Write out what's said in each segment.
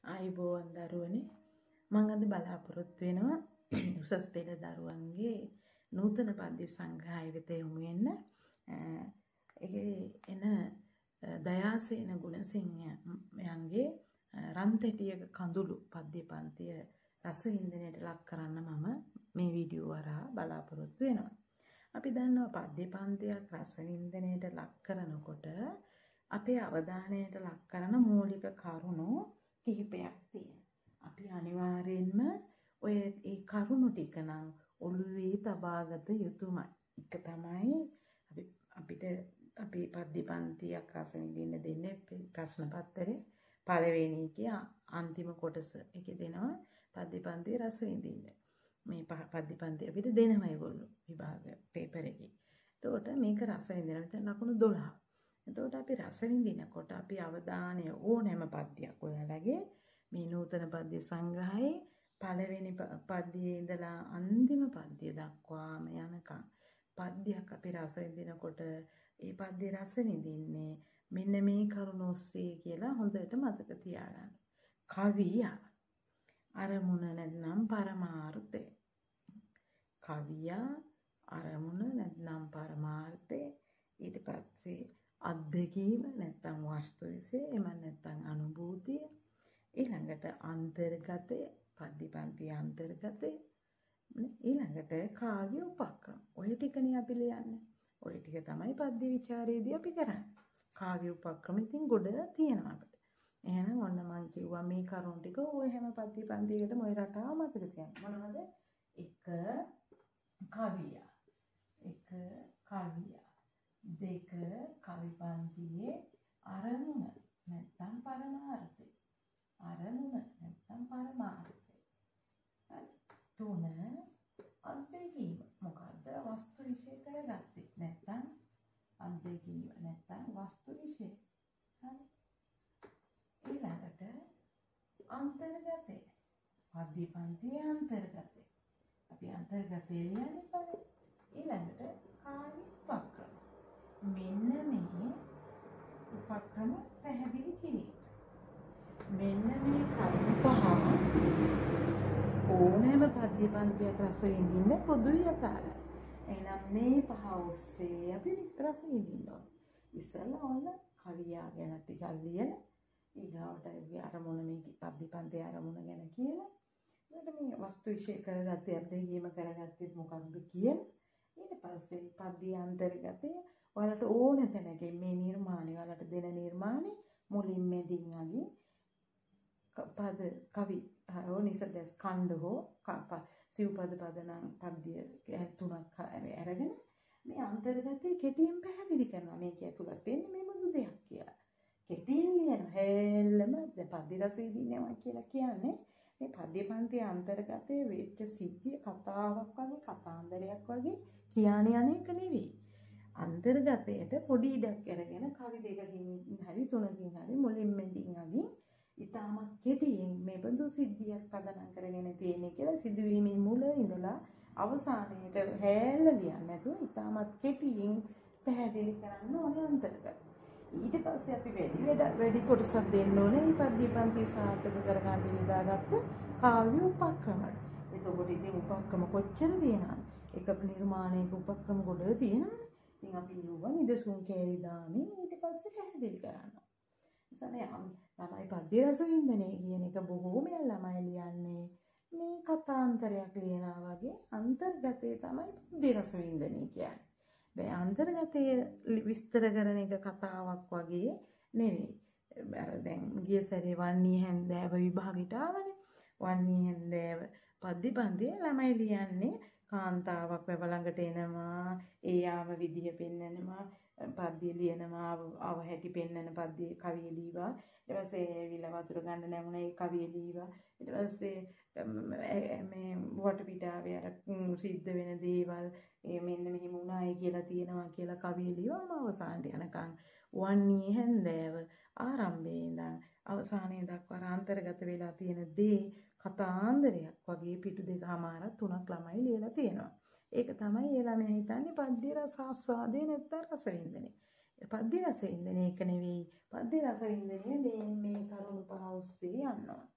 ආයුබෝවන් දරුවනේ මම අද බලාපොරොත්තු වෙනවා උසස් පෙළ දරුවන්ගේ නූතන පද්‍ය සංග්‍රහය වෙත යොමු වෙන්න. ඒකේ එන දයාසේන ගුණසිංහයන්ගේ රන්තැටියක කඳුළු පද්‍ය පන්තිය රස වින්දනයට ලක් කරන්න මම මේ වීඩියෝ හරහා බලාපොරොත්තු වෙනවා. අපි දන්නවා පද්‍ය පන්තියක් රස වින්දනයට ලක් කරනකොට අපේ අවධානයට ලක් කරන මූලික කරුණු කිහිපයක් තියෙනවා. අපි අනිවාර්යයෙන්ම ඔය ඒ කරුණු ටික නම් ඔළුවේ තබාගත යුතුමයි. එක තමයි අපිට අපි පද්‍ය පන්තියක් රස විඳින්න දෙන්නේ ප්‍රශ්න පත්‍රයේ පළවෙනි එකේ අන්තිම කොටස. ඒකේ දෙනවා පද්‍ය පන්තිය රස විඳින්න. මේ පද්‍ය පන්තිය අපිට දෙනවා ඒගොල්ලෝ විභාග පේපර් එකේ. එතකොට මේක රස විඳිනවා. මෙතන ලකුණු 12. එතකොට අපි රස විඳිනකොට අපි අවධානය ඕනෑම පද්‍යයක් ඔයාලගේ මේ නූතන පද්‍ය සංග්‍රහයේ පළවෙනි පද්‍යයේ ඉඳලා අන්තිම පද්‍ය දක්වාම යනකම් පද්‍යයක් අපි රස විඳිනකොට ඒ පද්‍ය රස විඳින්නේ මෙන්න මේ කරුණ ඔස්සේ කියලා හොඳට මතක තියාගන්න. කවිය අරමුණ නැත්නම් පරමාර්ථය. කවිය අරමුණ නැත්නම් පරමාර්ථය. ඊට පස්සේ අත්දැකීම නැත්නම් වස්තු විශ්ේ එම නැත්නම් අනුභූතිය. ඊළඟට අන්තර්ගතය පද්‍ය පන්තියේ අන්තර්ගතය. ඊළඟට කාව්‍ය උපක්‍රම. ඔය ටිකනේ අපි ලියන්නේ. ඔය ටික තමයි පද්‍ය විචාරයේදී අපි කරන්නේ. කාව්‍ය උපක්‍රම ඉතින් ගොඩ තියෙනවා අපිට. එහෙනම් ඔන්න මම කිව්වා මේ කරුණු ටික ඔය හැම පද්‍ය පන්තියකටම ඔය රටාව මතක තියාගන්න. මොනවද? එක කවිය. එක කවිය. දෙක කවි පන්තියේ අරමුණ නැත්නම් පරමාර්ථය. අරමුණ නැත්නම් පරමාර්ථය. තුන අත්දැකීම. මොකද්ද? වස්තු විශ්ේ කරගත්තේ. නැත්නම් අත්දැකීම නැත්නම් වස්තු විශ්ේ. හරි. ඊළඟට අන්තර්ගතය. පද්‍ය පන්තියේ අන්තර්ගතය. අපි අන්තර්ගතය ලියන්නේ බලන්න. ඊළඟට කාව්‍ය උපක්‍රම. මෙන්න මේ උපක්‍රම පැහැදිලි කිරීම. මෙන්න මේ කරුණු පහ ඕනෑම පද්‍ය පන්තියක් රස විඳින්න පොදුයි යථාර්ථය. එහෙනම් මේ පහ ඔස්සේ අපි රස විඳින්න ඕනේ. ඉස්සෙල්ලා ඕන කවියා ගැන ටිකක් ලියන ඊගාවට අරමුණ මේ පද්‍ය පන්තියේ අරමුණ ගැන කියලා. ඊට මේ වස්තු විශ්ේ කරගත්තේ අත්දැකීම කරගත්තේ මොකක්ද කියන. ඊට පස්සේ පද්‍ය අන්තර්ගතය ඔයාලට ඕන තැනකින් මේ නිර්මාණය ඔයාලට දෙන නිර්මාණය මුලින් මැදින් අගින් පද කවි නිසදස් ඛණ්ඩ හෝ සිව්පද පදනම් පද්‍ය තුනක් අරගෙන මේ අන්තර්ගතය කෙටියෙන් පැහැදිලි කරනවා. මේක ඇතුළත් වෙන්නේ මේ මොන දෙයක් කියලා. කෙටියෙන් ලියන හැල්ලම පද්‍ය රස විඳිනවා කියලා කියන්නේ මේ පද්‍ය පන්තියේ අන්තර්ගතයේ වෙච්ච සිද්ධිය කතාවක් වගේ කතාන්දරයක් වගේ කියන්නේ අනේක නෙවෙයි. අන්තර්ගතයට පොඩි ඉඩක් අරගෙන කවි දෙකකින් හරි තුනකින් හරි මුලින් මැදින් අගින් ඉතාමත් කෙටියෙන් මේ බඳු සිද්ධියක් පදනම් කරගෙන තියෙන්නේ කියලා සිදුවීමේ මුල ඉඳලා අවසානයට හැල්ල ලියන්නේ නැතුව ඉතාමත් කෙටියෙන් පැහැදිලි කරන්න ඕනේ අන්තර්ගතය. ඊට පස්සේ අපි වැඩි කොටසක් දෙන්න ඕනේ මේ පද්‍ය පන්තිය සාර්ථක කරගන්න යොදාගත්ත කාව්‍ය උපක්‍රම. එතකොට ඉතින් උපක්‍රම කොච්චර තියෙනවද? එක නිර්මාණයක උපක්‍රම ගොඩ තියෙනවනේ. ඉතින් අපි ලියුවා නිදසුන් කෑලි දාමින් ඊට පස්සේ පැහැදිලි කරනවා. ළමයි පද්‍ය රස වින්දනය කියන එක බොහෝමයක් ළමයි ලියන්නේ මේ කතාන්තරයක් ලියනවා වගේ අන්තර්ගතය තමයි පද්‍ය රස වින්දනය කියන්නේ. බෑ අන්තර්ගතය විස්තර කරන එක කතාවක් වගේ නෙවෙයි. අර දැන් ගිය සැරේ වන්නී හැන්දෑව විභාගෙට ආවනේ. වන්නී හැන්දෑව පද්‍ය පන්තියේ ළමයි ලියන්නේ කාන්තාවක් වැව ළඟට එනවා, ඒ ආව විදිය පෙන්නනවා, පද්‍ය ලියනවා, ආව හැටි පෙන්නන පද්‍ය කවිය ලියවා. ඊට පස්සේ ඇවිල්ලා වතුර ගන්න නැමුණා ඒ කවිය ලියවා. ඊට පස්සේ මේ වටපිටාවේ අර සිද්ධ වෙන දේවල් මෙන්න මෙහෙම වුණායි කියලා තියෙනවා කියලා කවිය ලියවම අවසානට යනකම් වන්නී හැන්දෑව ආරම්භයේ ඉඳන් අවසානයේ දක්වා අන්තර්ගත වෙලා තියෙන දේ කතාන්දරයක් වගේ පිටු දෙකමාරක් තුනක් ළමයි ලියලා තියෙනවා. ඒක තමයි ඒ ළමයා හිතන්නේ පද්‍ය රස ආස්වාදේ නැත්නම් රස වින්දනේ. පද්‍ය රස වින්දනේ එක නෙවෙයි. පද්‍ය රස වින්දනේ මේ කරුණු පහ ඔස්සේ යනවා.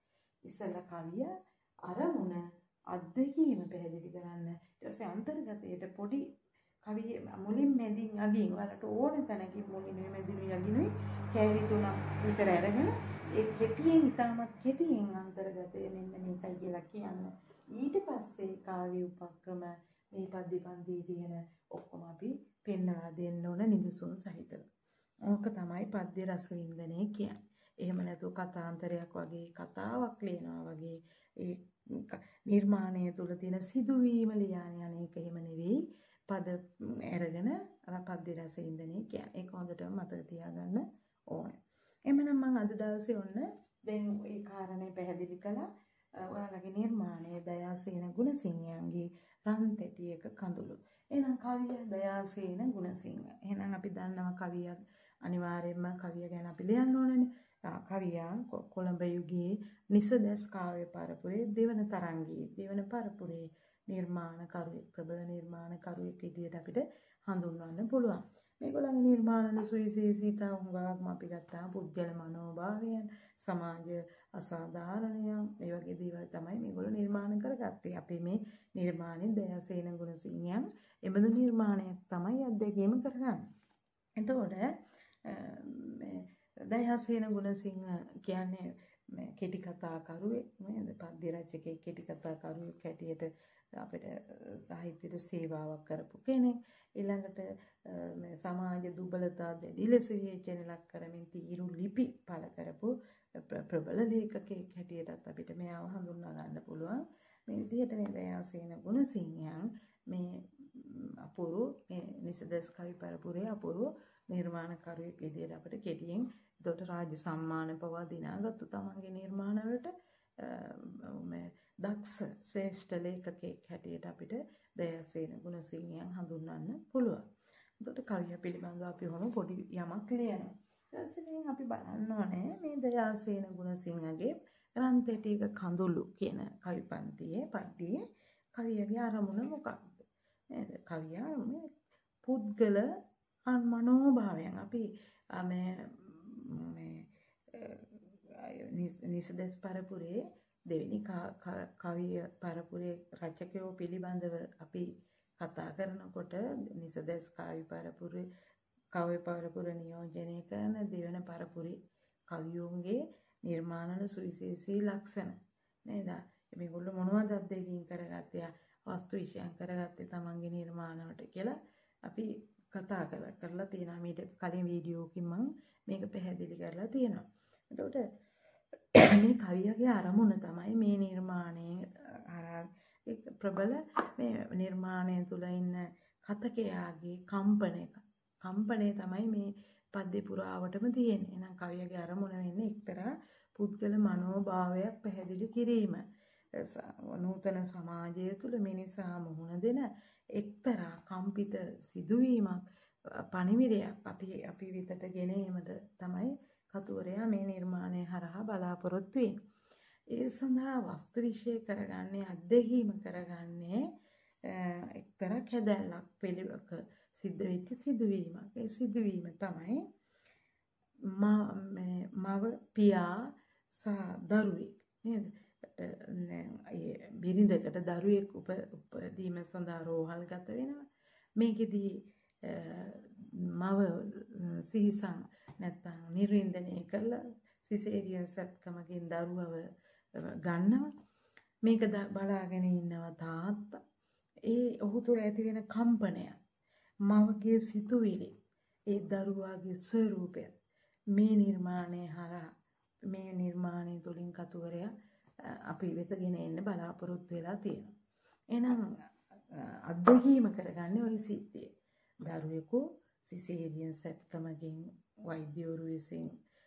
ඉස්සෙල්ලා කවිය අරමුණ අත්දැකීම පැහැදිලි කරන්න. ඊට පස්සේ අන්තර්ගතයට පොඩි කවිය මුලින් මැදින් අගින් ඔයාලට ඕන තැනකින් මුලින් මැදින් අගිනුයි කැරි තුනක් විතර අරගෙන ඒ කෙටියෙන් ඉතාමත් කෙටියෙන් අන්තර්ගතය මෙන්න මේකයි කියලා කියන්න. ඊට පස්සේ කාව්‍ය උපක්‍රම මේ පද්‍ය පන්තියේ තියෙන ඔක්කොම අපි පෙන්වලා දෙන්න ඕන නිදසුන් සහිතව. ඕක තමයි පද්‍ය රසවින්දනය කියන්නේ. එහෙම නැතුව කතාන්තරයක් වගේ කතාවක් ලියනවා වගේ ඒ නිර්මාණය තුළ තියෙන සිදුවීම ලියන්නේ අනේක එහෙම නෙවෙයි. පද අරගෙන පද්‍ය රසවින්දනය කියන්නේ. ඒක හොඳටම මතක තියාගන්න ඕනේ. එhmenan මම අද දවසේ ඔන්න දැන් ඒ කාරණේ පැහැදිලි කළා. ඔයාලගේ නිර්මාණය දයාසේන ගුණසිංහයන්ගේ රන් තැටියක කඳුළු. එහෙනම් කවිය දයාසේන ගුණසිංහ. එහෙනම් අපි දන්නවා කවියක් අනිවාර්යයෙන්ම කවිය ගැන අපි ලියන්න ඕනනේ. කවියා කොළඹ යුගයේ නිසදැස් කාව්‍ය පරපුරේ දෙවන තරංගයේ දෙවන පරපුරේ නිර්මාණකරුවෙක් ප්‍රබල නිර්මාණකරුවෙක් විදිහට අපිට හඳුන්වන්න පුළුවන්. මේගොල්ලන්ගේ නිර්මාණ සුවිශේෂීතා හුඟක්ම අපි ගත්තා පුද්ගල මනෝභාවයන් සමාජ අසාධාරණයන් ඒ වගේ දේවල් තමයි මේගොල්ලෝ නිර්මාණ කරගත්තේ. අපි මේ නිර්මාණය දයාසේන ගුණසිංහයන් එබඳු නිර්මාණයක් තමයි අත්දැකීම කරගන්නේ. එතකොට දයාසේන ගුණසිංහ කියන්නේ කෙටි කතා කරුවෙක් නේද? පද්‍ය රචකයෙක් කෙටි කතා කරුවෙක් හැටියට අපිට සාහිත්‍යයට සේවාවක් කරපු කෙනෙක්. ඊළඟට මේ සමාජ දුබලතා දැඩි ලෙස විචාරණ ලක් කරමින් තීරු ලිපි පළ කරපු ප්‍රබල ලේඛකයෙක් හැටියටත් අපිට මෙයාව හඳුන්වා ගන්න පුළුවන්. මේ විදිහට මේ දයාසේන ගුණසිංහයන් මේ අපූර්ව මේ නිසදස් කවි පරපුරේ අපූර්ව නිර්මාණකරුවෙක් විදිහට අපිට කෙටියෙන් ඒකට රාජ්‍ය සම්මාන පවා දිනාගත්තු තමන්ගේ නිර්මාණ වලට මේ දක්ෂ ශ්‍රේෂ්ඨ ලේඛකයෙක් හැටියට අපිට දයාසේන ගුණසිංහයන් හඳුන්වන්න පුළුවන්. එතකොට කවිය පිළිබඳව අපි ඔහොම පොඩි යමක් ලියනවා. ඊට අපි බලන්න ඕනේ මේ දයාසේන ගුණසිංහගේ රන් තැටියක කඳුළු කියන කවි පන්තියේ පද්‍යයේ කවියගේ අරමුණ මොකක්ද? නේද? කවිය මේ පුද්ගල මනෝභාවයන් අපි මේ නිසදස් පරපුරේ දෙවෙනි කවිය පරපුරේ රචකයෝ පිළිබඳව අපි කතා කරනකොට නිසදස් කවි පරපුර නියෝජනය කරන දෙවන පරපුරේ කවියෝන්ගේ නිර්මාණවල සුවිශේෂී ලක්ෂණ නේද? මේගොල්ලෝ මොනවද අත්දැකීම් කරගත්තේ වස්තු විශ්යන් කරගත්තේ තමන්ගේ නිර්මාණවලට කියලා අපි කතා කරලා තියෙනවා. මීට කලින් වීඩියෝකින් මම මේක පැහැදිලි කරලා තියෙනවා. එතකොට මේ කවියගේ අරමුණ තමයි මේ නිර්මාණයේ ප්‍රබල මේ නිර්මාණය තුළ ඉන්න කතකයාගේ කම්පණය තමයි මේ පද්‍ය පුරාවටම තියෙන්නේ. එහෙනම් කවියගේ අරමුණ වෙන්නේ එක්තරා පුද්ගල මනෝභාවයක් පැහැදිලි කිරීම. නූතන සමාජය තුළ මිනිසා මුහුණ දෙන එක්තරා කම්පිත සිදුවීමක් පණිවිඩයක් අපි වෙතට ගෙනීමට තමයි කතුවරයා මේ නිර්මාණය හරහා බලාපොරොත්තු වෙන්නේ. ඒ සඳහා වස්තු විශ්ය කරගන්නේ අත්දැකීම කරගන්නේ එක්තරා කැදැල්ලක් පිළිවෙක සිද්ධ වෙච්ච සිදුවීමක්. ඒ සිදුවීම තමයි මව පියා සහ දරුවෙක් නේද? බිරිඳකට දරුවෙක් උපදීම සඳහා රෝහල් ගත වෙනවා. මේකෙදී මව සිහිසං නැත්තම් නිර්වින්දනය කළා සිසේරියන් සත්කමකින් දරුවව ගන්නවා. මේක බලාගෙන ඉන්නවා තාත්තා. ඒ ඔහු තුළ ඇති වෙන කම්පනය මවගේ සිතුවිලි ඒ දරුවාගේ ස්වරූපය මේ නිර්මාණය හරහා මේ නිර්මාණය තුළින් කතුවරයා අපි වෙතගෙන එන්න බලාපොරොත්තු වෙලා තියෙනවා. එහෙනම් අත්දැකීම කරගන්නේ ওই සිද්ධිය. දරුවෙකු සිසේරියන් සත්කමකින් වෛද්‍යවරු විසින්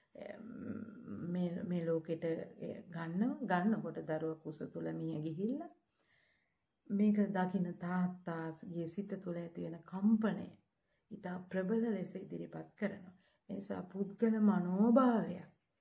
මේ ලෝකෙට ගන්නකොට දරුවා කුස තුල මිය ගිහිල්ලා මේක දකින්න තාත්තාගේ සිත තුළ ඇති වෙන කම්පනය ඉතා ප්‍රබල ලෙස ඉදිරිපත් කරනවා. ඒ නිසා පුද්ගල මනෝභාවය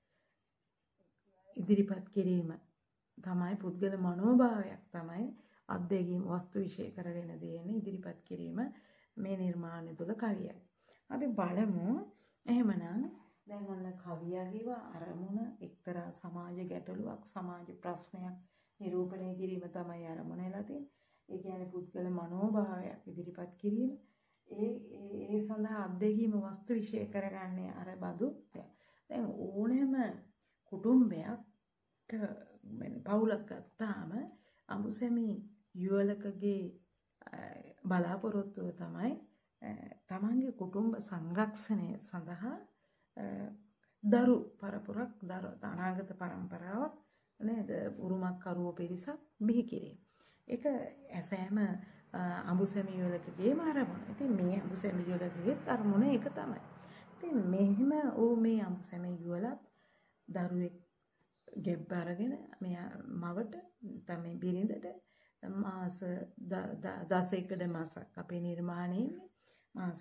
ඉදිරිපත් කිරීම තමයි පුද්ගල මනෝභාවයක් තමයි අත්දැකීම් වස්තු විශ්ය කරගෙන දෙන ඉදිරිපත් කිරීම මේ නිර්මාණය තුළ කවියක්. අපි බලමු එහෙමනම් දැන් ඔන්න කවියාගේව අරමුණ එක්තරා සමාජ ගැටලුවක් සමාජ ප්‍රශ්නයක් නිරූපණය කිරීම තමයි අරමුණ වෙලා තියෙන්නේ. ඒ කියන්නේ පුද්ගල මනෝභාවයක් ඉදිරිපත් කිරීම. ඒ සඳහා අත්දැකීම වස්තු විශේෂ කරගන්නේ අර බඳු දෙයක්. දැන් ඕනෑම කුටුම්බයක් පවුලක් ගත්තාම අඹුසැමි යුවලකගේ බලාපොරොත්තුව තමයි තමන්ගේ කුටුම්බ සංරක්ෂණය සඳහා දරු පරපුරක් අනාගත පරම්පරාවක් නේද උරුමක් කරුවෝ පිරිසක් බිහි කිරීම. ඒක සෑම අඹුසැමි යුවලකගේම අරමුණ. ඉතින් මේ අඹුසැමි යුවලකගේත් අරමුණ ඒක තමයි. ඉතින් මෙහෙම මේ අඹුසැමි යුවලත් දරුවෙක් ගෙබ්බ අරගෙන මෙයා මවට තමයි බිරිඳට මාස 16කට මාසක් අපේ නිර්මාණයේ මාස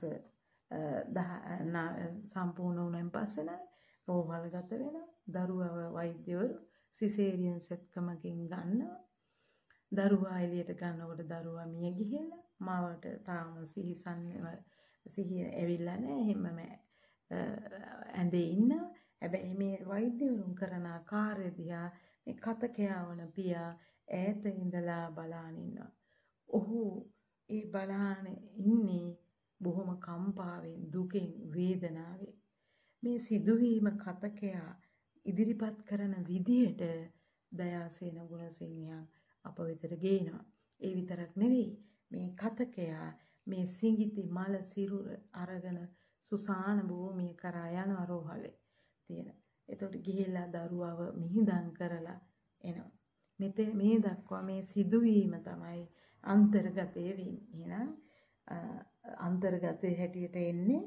10 සම්පූර්ණ වුණාන් පස්සේ රෝහල් ගත වෙනවා. දරුවව වෛද්‍යවරු සිසේරියන් සෙත්කමකින් ගන්නවා. දරුවා එළියට ගන්නකොට දරුවා මිය ගිහිල්ලා මාවට තාම සිහිය ඇවිල්ලා නැහැ. එහෙමම ඇඳේ ඉන්නවා. හැබැයි මේ වෛද්‍යවරුන් කරන කාර්ය දිහා මේ කත කෑවන පියා ඈත ඉඳලා බලාගෙන ඉන්නවා. ඔහු ඒ බලාගෙන ඉන්නේ බොහොම කම්පාවෙන් දුකෙන් වේදනාවෙන්. මේ සිදුවීම කතකයා ඉදිරිපත් කරන විදියට දයාසේන ගුණසිංහයන් අප වෙතට ගේනවා. ඒ විතරක් නෙවෙයි මේ කතකයා මේ සිඟිති මල සිරුර අරගෙන සුසාන භූමිය කරා යන රෝහලේ තියෙන. එතකොට ගිහිල්ලා දරුවව මිහිදන් කරලා එනවා. මේ දක්වා මේ සිදුවීම තමයි අන්තර්ගතය වෙන්නේ. එහෙනම් අන්තර්ගතයේ හැටියට එන්නේ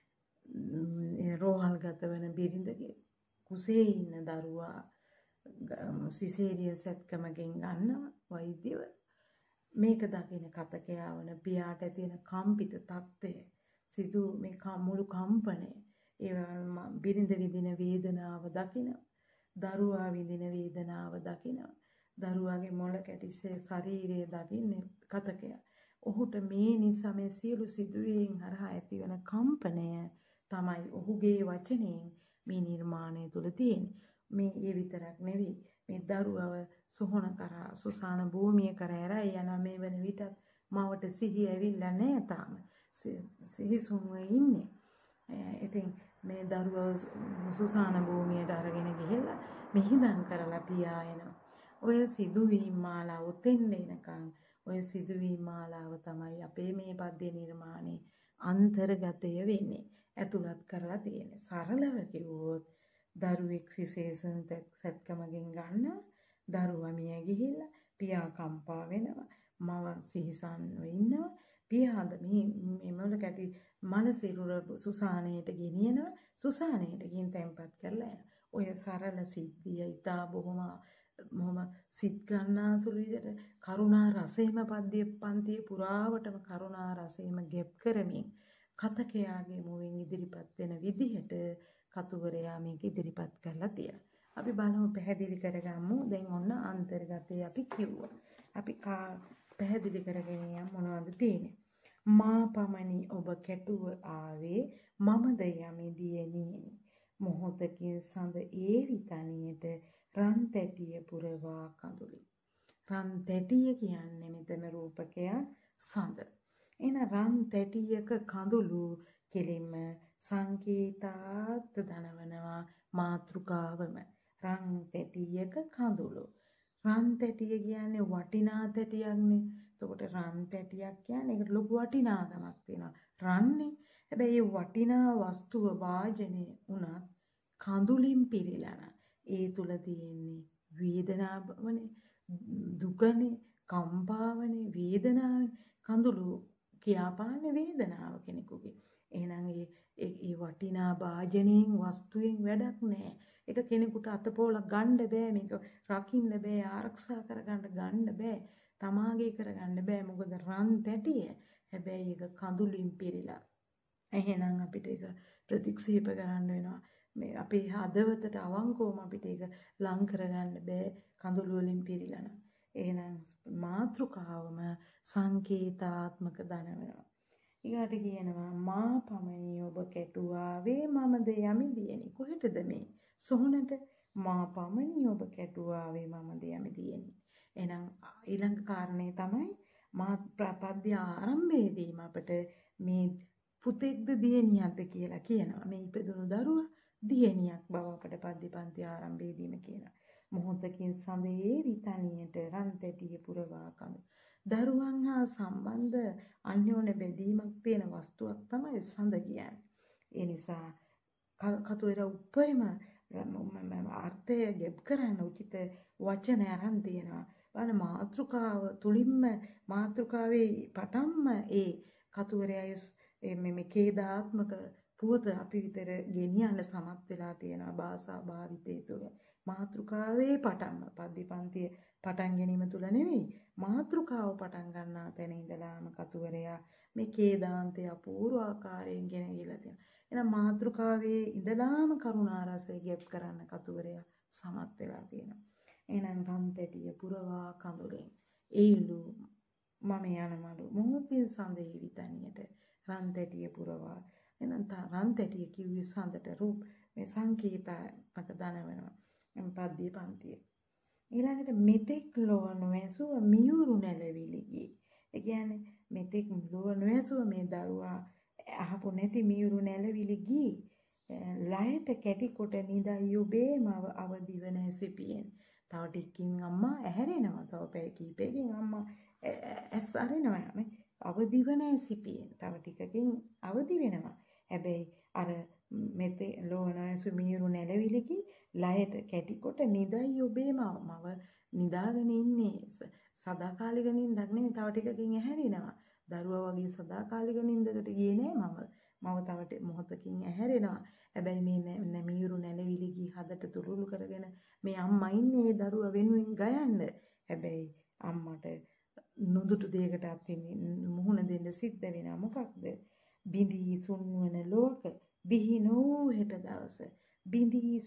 රෝහල්ගත වෙන බිරිඳගේ කුසේ ඉන්න දරුවා සිසේරියන් සැත්කමකින් ගන්නවා වෛද්‍යව. මේක දකින කතකයා වන පියාට තියෙන කම්පිත තත්ත්වය සිදු මේ මුළු කම්පණය බිරිඳ විඳින වේදනාව දකින දරුවා විඳින වේදනාව දකින දරුවාගේ මොළ කැටිසේ ශරීරය දකින්නේ කතකයා. ඔහුට මේ නිසා මේ සියලු සිදුවීම් හරහා ඇතිවන කම්පනය තමයි ඔහුගේ වචනයෙන් මේ නිර්මාණය තුළ තියෙන්නේ. මේ ඒ විතරක් නෙවෙයි මේ දරුවව සොහොන කරා සුසාන භූමිය කරා ඇරයි යන මේ වෙන විටත් මවට සිහිය ඇවිල්ලා නැහැ තාම. සිහිසුන්ව ඉන්නේ. ඉතින් මේ දරුවව සුසාන භූමියට අරගෙන ගිහිල්ලා මිහිදන් කරලා පියා එනවා. ඔය සිදුවීම් මාලාව උතෙන් එනකන් ඔය සිදුවීම් මාලාව තමයි අපේ මේ පද්‍ය නිර්මාණයේ අන්තර්ගතය වෙන්නේ. ඇතුළත් කරලා තියෙන්නේ. සරලව කිව්වොත් දරුවෙක් විශේෂයෙන් සත්කමකින් ගන්න දරුවා මිය ගිහිල්ලා පියා කම්පා වෙනවා. මව සිහිසන්ව ඉන්නවා. පියාද මේ මොළ කැටි මල සිරුර සුසානයට ගෙනියනවා. සුසානයට ගින් තැන්පත් කරලා යනවා. ඔය සරල සිද්ධිය ඊටා බොහොම සිත් ගන්නාසුළු විදිහට කරුණා රසේම පද්‍ය පන්තිය පුරාවටම කරුණා රසේම ගෙප් කරමින් කතකයාගේ මුවින් ඉදිරිපත් වෙන විදිහට කතුවරයා මේක ඉදිරිපත් කරලා තියෙනවා. අපි බලමු පැහැදිලි කරගමු. දැන් ඔන්න අන්තර්ගතය අපි කිව්වා. අපි පැහැදිලි කරගෙන යමු මොනවද තියෙන්නේ. මා පමණි ඔබ කැටුව ආවේ මමද යමිදියේ නියනි. මොහොතකින් සඳ ඒවි තනියට රන් තැටිය පුරවා කඳුලි. රන් තැටිය කියන්නේ මෙතන රූපකයක් සඳ. එන රන් තැටියක කඳුළු කෙලින්ම සංකේතාර්ථ දනවනවා මාතෘකාවම. රන් තැටියක කඳුළු. රන් තැටිය කියන්නේ වටිනා තැටියක්නේ. එතකොට රන් තැටියක් කියන්නේ ඒකට ලොකු වටිනාකමක් තියෙනවා. රන්නේ. හැබැයි මේ වටිනා වස්තුව වාජනය වුණත් කඳුලින් පිරීලා ඒ තුල තියෙන්නේ වේදනාවනේ, දුකනේ, කම්පාවනේ, වේදනාවනේ. කඳුළු කියාපාන්නේ වේදනාව කෙනෙකුගේ. එහෙනම් ඒ වටිනා වාජනයෙන් වස්තුවෙන් වැඩක් නැහැ. ඒක කෙනෙකුට අතපොල ගන්න බෑ. මේක රකින්න බෑ, ආරක්ෂා කරගන්න ගන්න බෑ. තමාගේ කරගන්න බෑ. මොකද රන් තැටිය. හැබැයි ඒක කඳුලින් පිරීලා. එහෙනම් අපිට ඒක ප්‍රතික්ෂේප කරන්න වෙනවා. මේ අපේ හදවතට අවංකවම අපිට ඒක ලං කරගන්න බෑ කඳුළු වලින් පිරීලා නම්. එහෙනම් මාතෘකාවම සංකේතාත්මක දනවනවා. ඊගාට කියනවා මා පමණි ඔබ කැටුවාවේ මමද යමි දියණි. කොහෙටද මේ සොහනට? මා පමණි ඔබ කැටුවාවේ මමද යමි දියණි. එහෙනම් ඊළඟ කාරණේ තමයි මා ප්‍රපද්‍ය ආරම්භයේදීම අපට මේ පුතෙක්ද දියණියක්ද කියලා කියනවා. මේ ඉපදුණු දරුවා දියණියක් බව අපට පද්‍ය පන්ති ආරම්භයේදීම කියනවා. මොහොතකින් සඳේ විතනියට රන් තැටිය පුරවා කඳු. දරුවන් හා සම්බන්ධ අන්‍යෝන්‍ය බැඳීමක් තියෙන වස්තුවක් තමයි සඳ කියන්නේ. ඒ නිසා කතුවර උපරිම අර්ථය ගෙබ් කරන්න උචිත වචන අරන් තියෙනවා. බලන්න මාතෘකාව තුලින්ම මාතෘකාවේ පටන්ම ඒ කතුවරයයි මේ කේදාත්මක පුවත අපි විතර ගෙනියන්න සමත් වෙලා තියෙනවා භාෂා භාවිතය තුළ. මාතෘකාවේ පටන්ම පද්‍ය පන්තිය පටන් ගැනීම තුළ නෙවෙයි මාතෘකාව පටන් ගන්නා තැන ඉඳලාම කතුවරයා මේ කේදාන්තය අපූර්ව ආකාරයෙන් ගෙන ගිහලා තියෙනවා. එහෙනම් මාතෘකාවේ ඉඳලාම කරුණාරසය ගෙප් කරන්න කතුවරයා සමත් වෙලා තියෙනවා. එහෙනම් රන් තැටිය පුරවා කඳුලෙන් ඒලු මම යනමලු මොහොතින් සඳේ විතනියට රන් තැටිය පුරවා. එහෙනම් රන් තැටිය කිව්වේ සඳට රූප මේ සංකේතයක දනවනවා. පද්‍ය පන්තිය. ඊළඟට මෙතෙක් ලොව නොඇසුව මියුරු නැලවිලි ගී. ඒ කියන්නේ මෙතෙක් ලොව නොඇසුව මේ දරුවා අහපු නැති මියුරු නැලවිලි ගී. ලයට කැටි කොට නිදයි ඔබේ මව අවදිවන සිපියෙන්. තව ටිකකින් අම්මා ඇහැරෙනවා. තව පැය කිහිපයකින් අම්මා ඇස් අරිනවා නේ. අවදිවන සිපියෙන්. තව ටිකකින් අවදි වෙනවා. හැබැයි අර මෙතේ ලොව නොඇසු මියුරු නැලවිලි ගී ලයට කැටි කොට නිදයි ඔබේ මව නිදාගෙන ඉන්නේ සදාකාලික නිින්දක් නෙමෙයි තව ටිකකින් ඇහැරෙනවා. දරුවා වගේ සදාකාලික නිින්දකට ගියේ නෑ මම තව මොහොතකින් ඇහැරෙනවා. හැබැයි මේ නැමියුරු නැලවිලි ගී හදට තුරුළු කරගෙන මේ අම්මා ඉන්නේ දරුවා වෙනුවෙන් ගයන්න. හැබැයි අම්මට නොදුටු දෙයකට මුහුණ දෙන්න සිද්ධ වෙනවා. මොකක්ද? බිඳී සුන්වන ලෝක බිහි නොවූ හෙට දවස බිඳී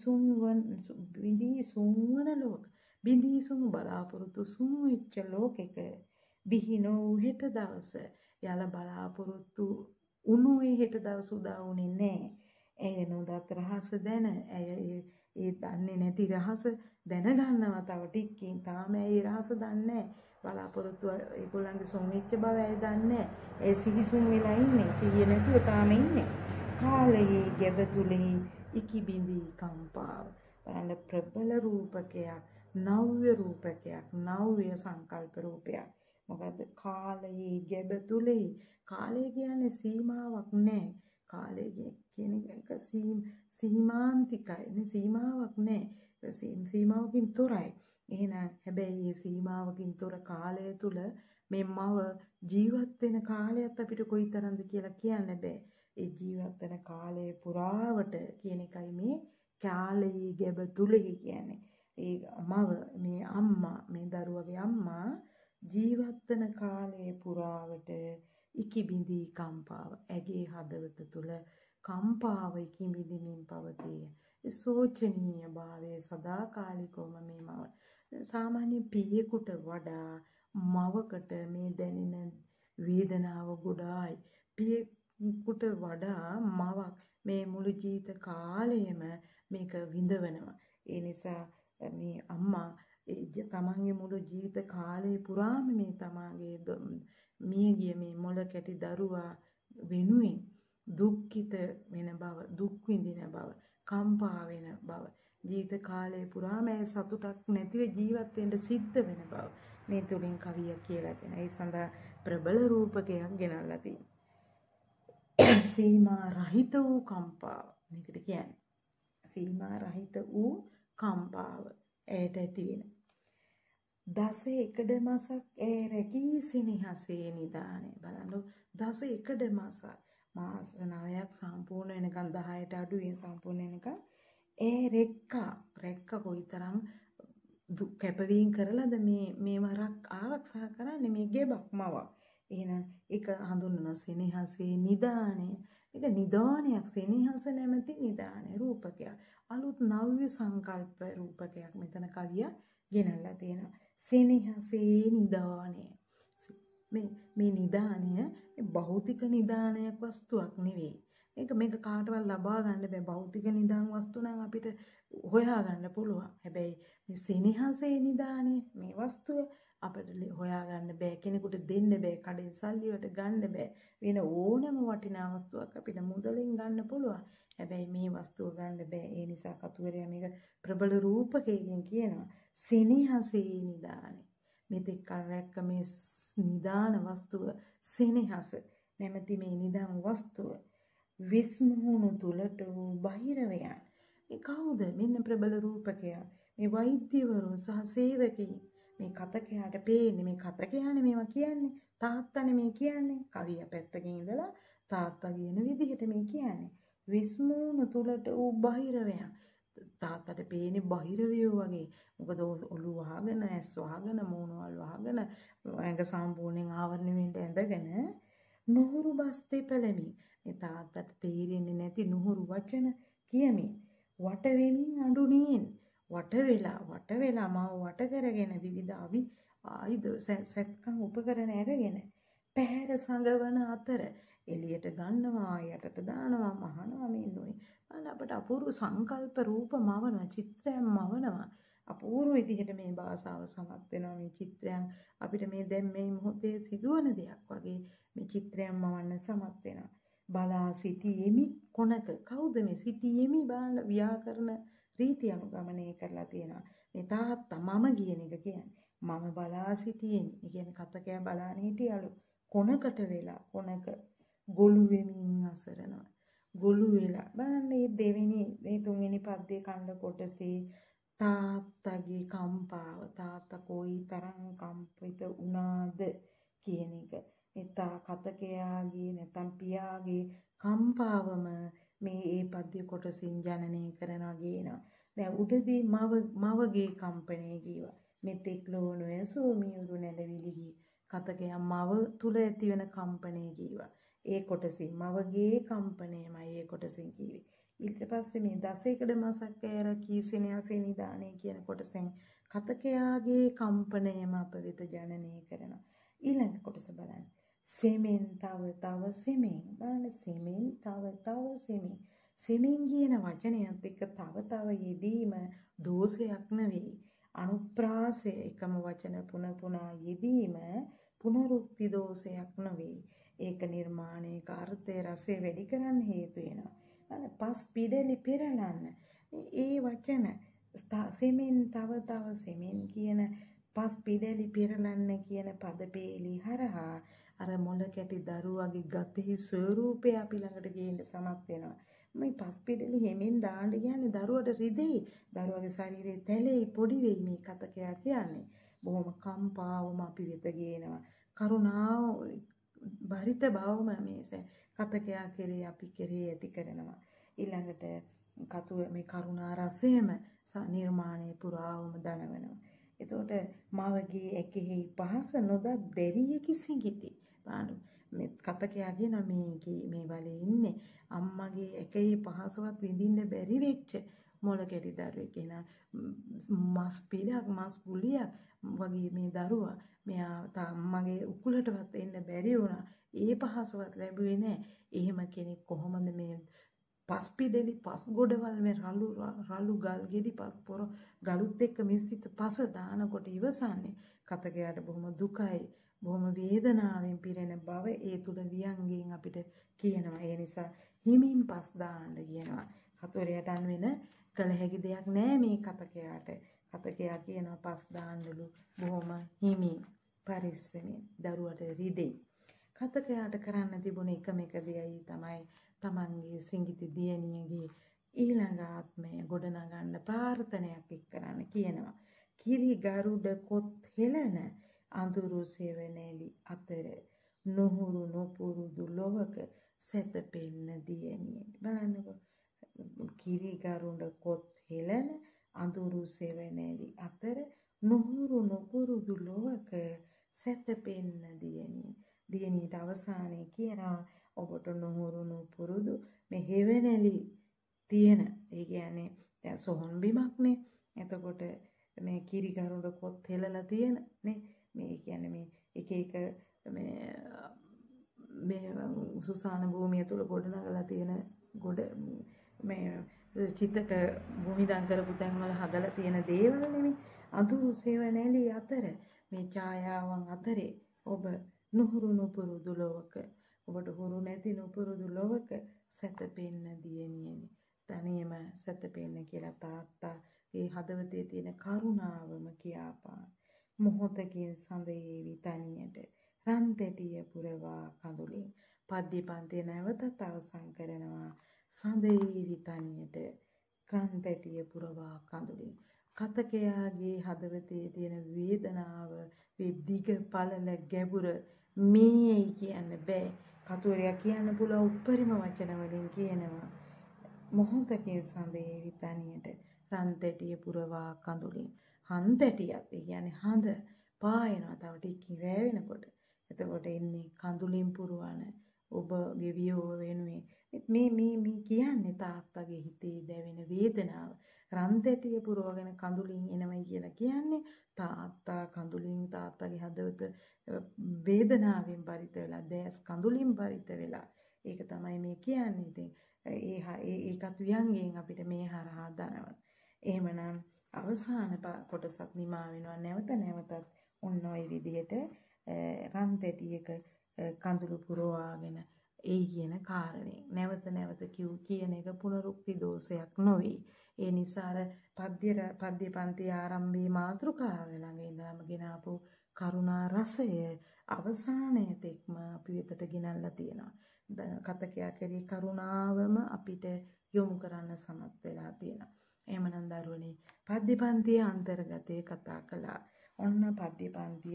සුන්වන ලෝක බිඳී සුන් බලාපොරොත්තු සුන් වෙච්ච ලෝකෙක බිහි නොවූ හෙට දවස යල බලාපොරොත්තු උණුවේ හෙට දවස උදා වුණේ නැහැ. ඇය නොදත් රහස දැන ඇය ඒ දන්නේ නැති රහස දැනගන්නවා තව ටිකකින්. තාම ඇයි රහස දන්නේ බලාපොරොත්තු ඒගොල්ලන්ගේ සොන් වෙච්ච බව ඇයි දන්නේ. ඒ සිහිසුන් වෙලා ඉන්නේ. සිහිය නැතුව තාම ඉන්නේ. කාලයේ ගැබ තුලෙහි ඉකි බිඳී කම්පාව. බලන්න ප්‍රබල රූපකයක්, නව්‍ය රූපකයක්, නව්‍ය සංකල්ප රූපයක්. මොකද කාලයේ ගැබ තුලෙහි කාලය කියන්නේ සීමාවක් නැහැ. කාලය කියන එක සීමාන්තිකයි නේ සීමාවක් නැහැ. සීමාවකින් තොරයි. එහෙනම් හැබැයි මේ සීමාවකින් තොර කාලය තුල මේ මව ජීවත් වෙන කාලයත් අපිට කොයිතරම්ද කියලා කියන්න බෑ. ඒ ජීවත් වෙන කාලය පුරාවට කියන එකයි මේ කාලයේ ගැබ තුලෙහි කියන්නේ. ඒ මව මේ අම්මා මේ දරුවගේ අම්මා ජීවත් වෙන කාලයේ පුරාවට ඉකිබිඳී කම්පාව ඇගේ හදවත තුල කම්පාව ඉකිබිඳිමින් පවතී. ඒ සෝචනීය භාවයේ සදාකාලිකවම මේ මව සාමාන්‍ය පියෙකුට වඩා මවකට මේ දැනෙන වේදනාව ගොඩායි. පියෙකුට වඩා මවක් මේ මුළු ජීවිත කාලයම මේක විඳවනවා. ඒ නිසා මේ අම්මා තමන්ගේ මුළු ජීවිත කාලය පුරාම මේ තමාගේ මියගිය මේ මොළ කැටි දරුවා වෙනුවෙන් දුක්ඛිත වෙන බව, දුක් විඳින බව, කම්පා වෙන බව, ජීවිත කාලය පුරාම සතුටක් නැතිව ජීවත් වෙන්න සිද්ධ වෙන බව මේ තුලින් කවිය කියලා තියෙනවා. ඒ සඳහා ප්‍රබල රූපකයක් ගෙනල්ලා තියෙනවා. සීමා රහිත වූ කම්පාව. මේකට කියන්නේ සීමා රහිත වූ කම්පාව ඇයට ඇති වෙන. දස එකඩ මාසක් ඒ රැකී සෙනෙහසේ නිදානේ. බලන්න දස එකඩ මාසක් මාස 9ක් සම්පූර්ණ වෙනකන් 10ට අඩුවෙන් සම්පූර්ණ වෙනකන් ඒ රැක්ක කොයිතරම් කැපවීම කරලාද මේව ආරක්ෂා කරන්නේ මේ ගෙබක් මවක්. එහෙනම් ඒක හඳුන්වන සෙනෙහසේ නිදානේ. ඒක නිදානයක් සෙනෙහස නැමැති නිදානේ රූපකයක්. අලුත් නව්‍ය සංකල්ප රූපකයක් මෙතන කවිය ගෙනල්ලා තියෙනවා. සෙනෙහසේ නිදානේ. මේ නිදානය මේ භෞතික නිදානයක් වස්තුවක් නෙවෙයි. මේක කාටවත් ලබා ගන්න බෑ. භෞතික නිදාන වස්තු නම් අපිට හොයා ගන්න පුළුවන්. හැබැයි මේ සෙනෙහසේ නිදානේ මේ වස්තුව අපිට හොයා ගන්න බෑ. කෙනෙකුට දෙන්න බෑ. කඩෙන් සල්ලි වලට ගන්න බෑ. වෙන ඕනම වටිනා වස්තුවක් අපිට මුදලින් ගන්න පුළුවන්. හැබැයි මේ වස්තුව ගන්න බෑ. ඒ නිසා කතුවරයා මේක ප්‍රබල රූපකයෙන් කියනවා. සෙනෙහසේ නිදානේ. මෙතෙක් කල් රැක්ක මේ නිදාන වස්තුව සෙනෙහස නැමැති මේ නිදාන වස්තුව විස්මුහුණු තුලට වූ බහිරවයන්. මේ කවුද? මෙන්න ප්‍රබල රූපකයා. මේ වෛද්‍යවරුන් සහ සේවකයින්. මේ කතකයාට පේන්නේ මේ කතකයානේ මේවා කියන්නේ. තාත්තනේ මේ කියන්නේ. කවිය පැත්තකින් ඉඳලා තාත්තා කියන විදිහට මේ කියන්නේ. විස්මුහුණු තුලට වූ බහිරවයන්. තාත්තට පේන්නේ බහිරවයෝ වගේ. මොකද ඔළුව වහගෙන, ඇස් වහගෙන, මූණවල් වහගෙන, ඇඟ සම්පූර්ණයෙන් ආවරණය වෙන්න ඇඳගෙන නුහුරු බස් තෙපලමින් මේ තාත්තට තේරෙන්නේ නැති නුහුරු වචන කියමින් වට වෙමින් අඬුනින් වට වෙලා මාව වට කරගෙන විවිධ ආයුධ සැත්කම් උපකරණ අරගෙන පැහැර සංගවන අතර එළියට ගන්නවා යටට දානවා මහනවා මේ නොයි අන්න අපට අපූර්ව සංකල්ප රූප මවන චිත්‍රයන් මවනවා අපූර්ව විදිහට මේ භාෂාව සමත් වෙනවා මේ චිත්‍රයන් අපිට මේ දැන් මේ මොහොතේ සිදුවන දෙයක් වගේ මේ චිත්‍රයන් මවන්න සමත් වෙනවා බලා සිටියෙමි කොනක කවුද මේ සිටියෙමි බාල ව්‍යාකරණ රීතිය අනුගමනය කරලා තියෙනවා මේ තාත්තා මම කියන එක කියන්නේ මම බලා සිටියෙමි ඒ කියන්නේ කතකයා බලාන හිටියලු කොනකට වෙලා කොනක ගොළු වෙමින් අසරනවා ගොළු වෙලා බලන්න මේ දෙවෙනි මේ තුන්වෙනි පද්‍යයේ කණ්ඩ කොටසේ තාත්තගේ කම්පාව තාත්තා කොයි තරම් කම්පිත වුණාද කියන එක එතා කතකයාගේ නැත්නම් පියාගේ කම්පාවම මේ ඒ පද්‍ය කොටසින් ජනනය කරනවා කියනවා දැන් උඩදී මවගේ කම්පණය කියවා මෙතෙක් ලෝණු ඇසූ මියුරු නැලවිලි ගී කතකයා මව තුල ඇතිවන කම්පණය කියවා ඒ කොටසින් මවගේ කම්පණයමයි ඒ කොටසින් කිව්වේ ඊට පස්සේ මේ දසයකඩ මාසක් ඇර කීසෙනයාසේ නිදානේ කියන කොටසෙන් කතකයාගේ කම්පණයම අප වෙත ජනනය කරනවා ඊළඟ කොටස බලන්න සෙමෙන් තව සෙමෙන් බලන්න සෙමෙන් තව සෙමෙන් සෙමෙන් කියන වචනයත් එක්ක තව යෙදීම දෝෂයක් නෙවෙයි අනුප්‍රාසය එකම වචන පුනා යෙදීම පුනරුක්ති දෝෂයක් නෙවෙයි ඒක නිර්මාණයක අර්ථය රසය වැඩි කරන්න හේතු වෙනවා අන්න පස් පිඩලි පෙරලන්න ඒ වචන සෙමෙන් තව සෙමෙන් කියන පස් පිඩලි පෙරලන්න කියන පදපේලි හරහා අර මොළ කැටි දරුවගේ ගතෙහි ස්වරූපය අපි ළඟට ගේන්න සමත් වෙනවා මේ පස් පිඩලි හැමෙන් දාන්න කියන්නේ දරුවට රිදෙයි දරුවගේ ශරීරයේ තැලෙයි පොඩි වෙයි මේ කතකයා කියන්නේ බොහොම කම්පාවම අපි වෙත ගේනවා කරුණාව බරිත බවම මේ කතකයා කෙරේ අපි කෙරේ ඇති කරනවා ඊළඟට කතුව මේ කරුණා රසයම නිර්මාණය පුරාවම දනවනවා එතකොට මවගේ ඇකෙහි පහස නොදත් දැරියකි සිඟිති බලන්න මේ කතකයා කියන මේ වලේ ඉන්නේ අම්මගේ ඇකෙහි පහසවත් විඳින්න බැරි වෙච්ච මොළ කැටි දරුවෙක් එන මස් පිටක් මස් ගුලියක් වගේ මේ දරුවා මෙයා අම්මගේ උකුලටවත් එන්න බැරි වුණා ඒ පහසවත් ලැබුවේ නැහැ එහෙම කෙනෙක් කොහොමද මේ පස් පිඩලි පස් ගොඩවල් මේ රළු ගල් ගෙඩි පස් පොර ගලුත් එක්ක මිශ්‍රිත පස දානකොට ඉවසන්නේ කතකයාට බොහොම දුකයි බොහොම වේදනාවෙන් පිරෙන බව ඒ තුල වියංගෙන් අපිට කියනවා ඒ නිසා හිමින් පස් දාන්න කියනවා කතෝරයට අන් වෙන කළ හැකි දෙයක් නෑ මේ කතකයාට කතකයා කියනවා පස් දාන්නලු බොහොම හිමින් පරිස්සමෙන් දරුවට රිදෙයි කතකයාට කරන්න තිබුණ එකම එක දෙයයි තමයි තමන්ගේ සිඟිති දියණියගේ ඊළඟ ආත්මය ගොඩනගන්න ප්‍රාර්ථනයක් එක් කරන්න කියනවා කිරි ගරුඩ කොත් හෙළන අඳුරු සෙවණැලි අතර නොහුරු නොපුරුදු ලොවක සැතපෙන්න දියණිය බලන්නකො කිරි ගරුඩ කොත් හෙළන අඳුරු සෙවණැලි අතර නොහුරු නොපුරුදු ලොවක සැතපෙන්න දියණියට අවසානයේ කියනවා ඔබට නොහුරු නොපුරුදු මේ හෙවණැලි තියෙන ඒ කියන්නේ දැන් සොහොන් බිමක්නේ එතකොට මේ කිරි ගරුඩ කොත් හෙලලා තියෙන නේ මේ කියන්නේ මේ එක මේ සුසාන භූමිය තුල ගොඩනගලා තියෙන මේ චිතක භූමිදාන් කරපු තැන් වල හදලා තියෙන දේවල් නෙමෙයි. අඳුරු සෙවණැලි අතර මේ ඡායාවන් අතරේ ඔබ නුහුරු නුපුරුදු ලොවක ඔබට හුරු නැති නුපුරුදු ලොවක සැතපෙන්න දියණියනි. තනියම සැතපෙන්න කියලා තාත්තා ඒ හදවතේ තියෙන කරුණාවම කියාපාන. මොහොතකින් සඳේවි තනියට රන් තැටිය පුරවා කඳුලින් පද්‍ය පන්තිය නැවතත් අවසන් කරනවා. සඳේවි තනියට රන් තැටිය පුරවා කඳුලින්. කතකයාගේ හදවතේ තියෙන වේදනාව දිග පළල ගැඹුර මේයි කියන්න බෑ. කතුවරයා කියන්න පුළුවන් උපරිම වචන වලින් කියනවා. මොහොතකින් සඳේවි තනියට රන් තැටිය පුරවා කඳුලින්. හන් තැටියත් ඒ කියන්නේ හඳ පායනවා තව ටිකකින් රැ වෙනකොට. එතකොට එන්නේ කඳුලින් පුරවන ඔබගේ වියෝව වෙනුවෙන් මේ කියන්නේ තාත්තගේ හිතේ දැවෙන වේදනාව. රන් තැටිය පුරවගෙන කඳුලින් එනවයි කියලා කියන්නේ තාත්තා කඳුලින් තාත්තගේ හදවත වේදනාවෙන් පරිත වෙලා දැස් කඳුලින් පරිත වෙලා. ඒක තමයි මේ කියන්නේ. ඉතින් ඒකත් ව්‍යංගයෙන් අපිට මේ හරහා දනවන. එහෙමනම් අවසාන කොටසත් නිමා වෙනවා නැවතත් ඔන්න ඔය විදිහට රන් තැටියක කඳුළු පුරවාගෙන ඒ කියන කාරණේ නැවත කියන එක පුනරුක්ති දෝෂයක් නොවේ. ඒ නිසා අර පද්‍ය පන්ති ආරම්භයේ මාතෘකාව ළඟ ඉඳලාම ගෙනාපු කරුණා රසය අවසානයේ තෙක්ම අපි වෙතට ගෙනල්ලා තියෙනවා. කතකයා කෙරේ කරුණාවම අපිට යොමු කරන්න සමත් වෙලා තියෙනවා. එහෙමනම් දරුවනේ පද්‍ය පන්තියේ අන්තර්ගතයේ කතා කළා. ඔන්න පද්‍ය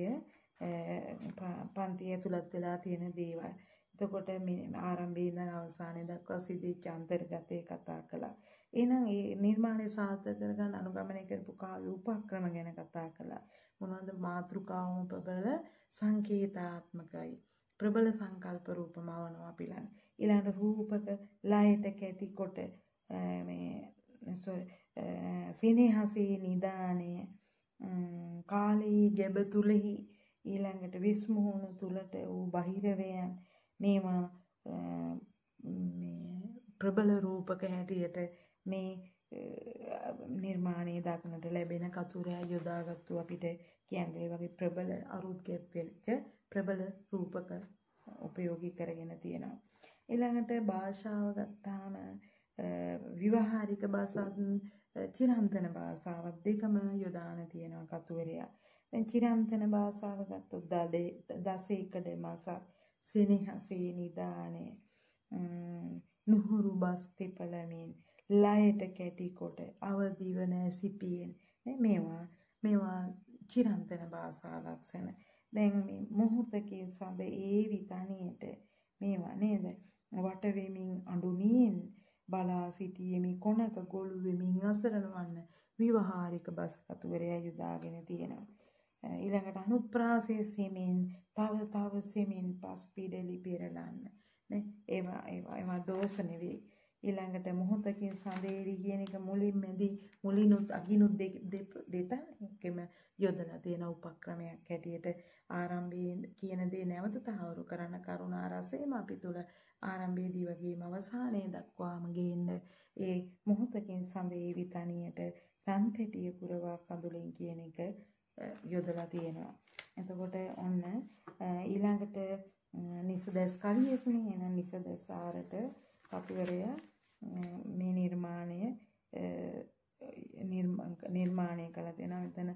පන්තිය ඇතුළත් වෙලා තියෙන දේවල්. එතකොට මේ ආරම්භයේ ඉඳන් අවසානයේ දක්වා සිදුවෙච්ච අන්තර්ගතයේ කතා කළා. එහෙනම් මේ නිර්මාණය සාර්ථක කරගන්න අනුගමනය කරපු කාව්‍ය උපක්‍රම ගැන කතා කළා. මොනවද මාතෘකාවම ප්‍රබල සංකේතාත්මකයි. ප්‍රබල සංකල්ප රූපමවනවා අපි ළඟ. ඊළඟ රූපක ලයට කැටි කොට මේ සෙනෙහසේ නිදානය කාලී ගැබ තුලෙහි ඊළඟට විස්මුහුණු තුලට වූ බහිරවයන් මේවා මේ ප්‍රබල රූපක හැටියට මේ නිර්මාණයේ දක්නට ලැබෙන කතුරයා යොදාගත්තු අපිට කියන්නේ වගේ ප්‍රබල අරුත් ගැප්පෙච්ච ප්‍රබල රූපක උපයෝගී කරගෙන තියෙනවා. ඊළඟට භාෂාව ගත්තාම විවහාරික භාෂාවත් චිරන්තන භාෂාවත් දෙකම යොදාන තියෙනවා කතුවරයා. දැන් චිරන්තන භාෂාව ගත්තොත් දසේකඩ මාසක් සෙනෙහසේ නිදානය නුහුරු බස් තෙපලමින් ලයට කැටි කොට අවදිවන සිපියෙන් මේවා චිරන්තන භාෂා ලක්ෂණ. දැන් මේ මොහොතකින් සඳ ඒවි තනියට මේවා නේද වට වෙමින් අඬුමින් බලා සිටියෙමි කොනක ගොළු වෙමින් අසරණ වන්න විවහාරික බස් කතුවරයා යොදාගෙන තියෙනවා. ඊළඟට අනුප්‍රාසයේ සෙමින් තව සෙමින් පස් පිඩලි පෙරලන්න නේ ඒවා දෝෂ නෙවෙයි. ඊළඟට මොහොතකින් සඳේවි කියන එක මුලිනුත් අගිනුත් දෙතකම යොදලා තියෙන උපක්‍රමයක් හැටියට ආරම්භයේ කියන දේ නැවත තහවුරු කරන කරුණා රසයම අපි තුල ආරම්භයේදී වගේම අවසානයේ දක්වාම ගේන්න ඒ මොහොතකින් සඳේවි තනියට රන් තැටිය පුරවා කඳුලින් කියන එක යොදලා තියෙනවා. එතකොට ඔන්න ඊළඟට නිසදස් කවියකුනේ එන නිසදස් ආරට කතුවරයා මේ නිර්මාණය කළ දෙනවා. මෙතන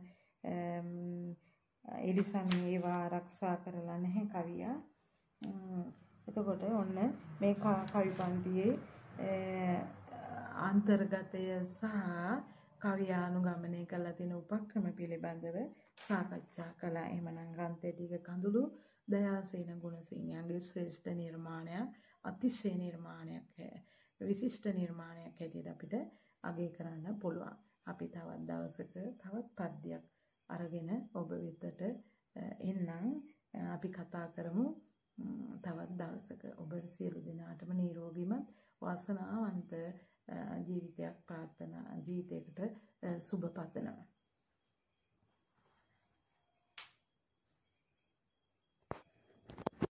එලිසමි ඒවා ආරක්ෂා කරලා නැහැ කවියා. එතකොට ඔන්න මේ කවි පන්තියේ අන්තර්ගතය සහ කවියානුගමනය කළ තියෙන උපක්‍රම පිළිබඳව සාකච්ඡා කළා. එහෙමනම් ගන්තේටික කඳුළු දයාසේන ගුණසිංහගේ ශ්‍රේෂ්ඨ නිර්මාණයක් අතිශය නිර්මාණයක් විශිෂ්ට නිර්මාණයක් හැටියට අපිට අගය කරන්න පුළුවන්. අපි තවත් දවසක තවත් පද්‍යයක් අරගෙන ඔබ වෙතට එන්නම්. අපි කතා කරමු තවත් දවසක. ඔබ සියලු දෙනාටම නිරෝගීමත් වාසනාවන්ත ජීවිතයකට සුබ පතනවා.